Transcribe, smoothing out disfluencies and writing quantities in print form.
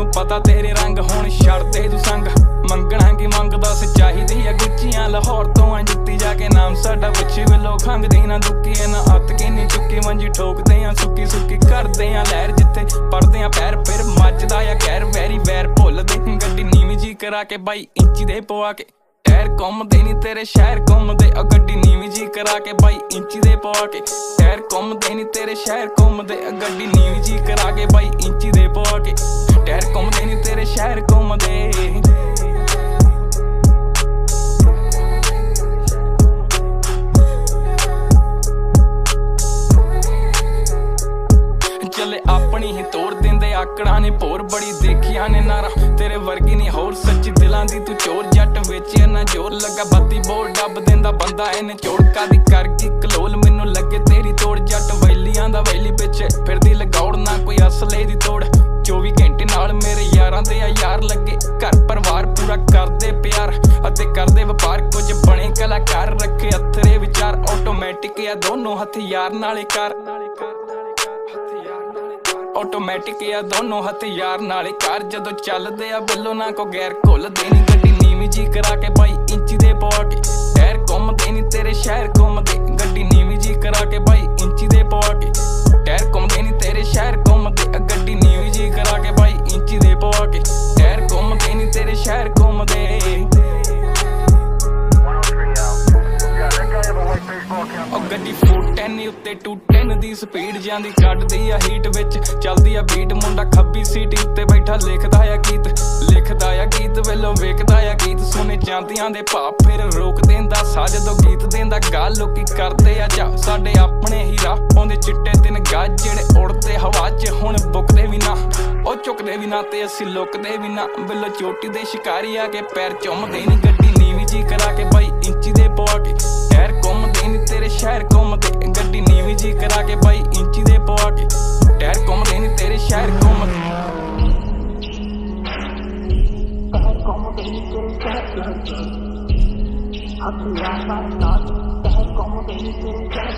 पता तेरे रंग हुण छड़ दे तू संग मंगना की मंगदा चाहिदी आ गुच्चियां लाहौर तो आ जुत्ती जाके नाम साडा पुछी वेलो खंगदी ना दुक्की ना अत की नी चुक्की मंजी ठोकदे आ सुक्की सुक्की करदे आ लहर जिथे पड़दे आ पैर फिर मजदा आ गैर वैरी वैर भुलदे गड्डी नीवी जी करा के बाई इंची दे पवा के टायर घुमदे नी तेरे शहर घुमदे गड्डी नीवी जी करा के बाई इंची दे पवा के टायर घुमदे नी तेरे शहर घुमदे गड्डी नीवी जी करा के बाई इंची दे पवा के टायर घुमदे नी तेरे शहर घुमदे चले अपनी ही तोड़ देंदे आकड़ा ने भोर बड़ी देखिया ने नारा तेरे वर्गी नहीं होर सच्ची दिलां दी तू चोर जट वेचे ना जोर लगा बत्ती बोर डब देंदा बंदा इन्हें चोड़का दी करगी कलोल मैनू लगे तेरी तोड़ जट वैलियां दा वैली पिछे फिरदी लगौड़ ना कोई असले दी तोड़ 24 घंटे नाल मेरे यारां दे यार लगे घर परिवार पूरा करदे प्यार अते करदे व्यापार कुछ बने कलाकार रखे अथरे विचार ऑटोमैटिक या दोनों हथियार नाले कार ऑटोमैटिक या दोनों हथियार नाले कार जदों चलदे आ बिल्लो ना को गैर घुलदे नी गड्डी नीवी जी करा के बाई इंची दे पवा के टायर घुमदे नी तेरे शहर घुमदे गड्डी नीवी जी करा के बाई इंची दे पवा के टायर घुमदे नी तेरे शहर घुमदे गड्डी नीवी जी करा के बाई इंची दे पवा के टायर घुमदे नी तेरे शहर घुमदे गड्डी 410 उत्ते 210 दी स्पीड जांदी कटदी आ हीट विच चलदी आ बीट मुंडा खब्बी सीट उत्ते बैठा लिखदा आ गीत वेलो वेखदा आ गीत सुने जांदियां दे भाप फिर रोक देंदा सा जदों गीत देंदा गाल लोकी करदे आ जा साडे अपने ही राह पाउंदे चिट्टे दिन गाज जेड़े उड़दे हवा च हुण बुकदे भी ना ओ चुकदे भी ना ते असीं लुकदे भी ना बिल्लो चोटी दे शिकारी आ के पैर चुमदे नी गड्डी नीवी जी करा के बाई इंची दे पवा के टायर घुमदे नी तेरे शहर घुमदे गड्डी नीवी जी करा के बाई इंची दे पवा के टायर घुमदे नी तेरे शहर घुमदे हथियार